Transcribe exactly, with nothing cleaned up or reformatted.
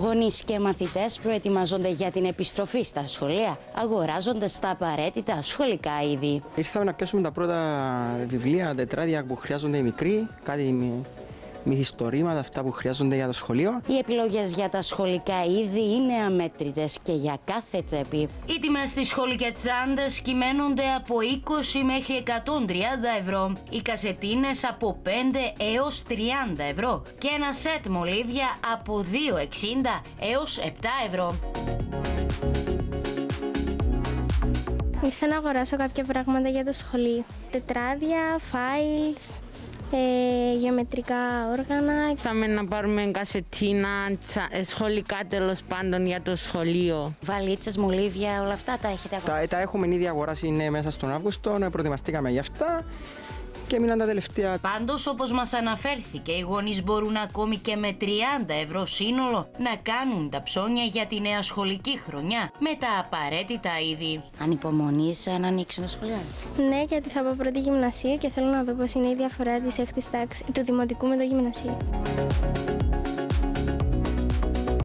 Γονείς και μαθητές προετοιμαζόνται για την επιστροφή στα σχολεία, αγοράζοντας τα απαραίτητα σχολικά είδη. Ήρθαμε να πιάσουμε τα πρώτα βιβλία, τετράδια που χρειάζονται οι μικροί, κάτι με μυθιστορήματα, αυτά που χρειάζονται για το σχολείο. Οι επιλογές για τα σχολικά είδη είναι αμέτρητες και για κάθε τσέπη. Οι τιμές στις σχολικές τσάντες κυμαίνονται από είκοσι μέχρι εκατόν τριάντα ευρώ, οι κασετίνες από πέντε έως τριάντα ευρώ και ένα σετ μολύβια από δύο εξήντα έως επτά ευρώ. Ήρθα να αγοράσω κάποια πράγματα για το σχολείο. Τετράδια, files, ε, γεωμετρικά όργανα. Ήρθαμε να πάρουμε κασετίνα, τσα, σχολικά τέλος πάντων για το σχολείο. Βαλίτσες, μολύβια, όλα αυτά τα έχετε αγοράσει? Τα, τα έχουμε ήδη αγοράσει, είναι μέσα στον Αύγουστο, προετοιμαστήκαμε γι' αυτά. Και μείναν τα τελευταία. Πάντως, όπως μας αναφέρθηκε, οι γονείς μπορούν ακόμη και με τριάντα ευρώ σύνολο να κάνουν τα ψώνια για τη νέα σχολική χρονιά με τα απαραίτητα είδη. Ανυπομονείς να ανοίξουν τα σχολεία? Ναι, γιατί θα πάω πρώτη γυμνασίου και θέλω να δω πώς είναι η διαφορά της έκτης τάξης του δημοτικού με το γυμνασίου.